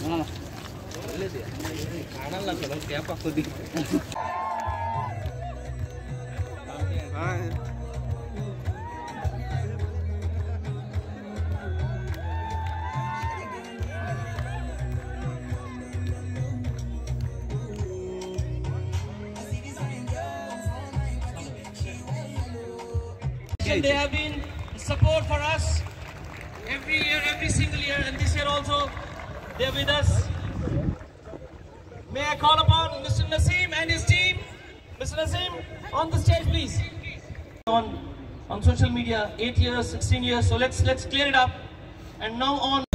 They have been support for us every year, every single year, and this year also they are with us. May I call upon Mr. Naseem and his team? Mr. Naseem, on the stage, please. On social media, 8 years, 16 years. So let's clear it up. And now on.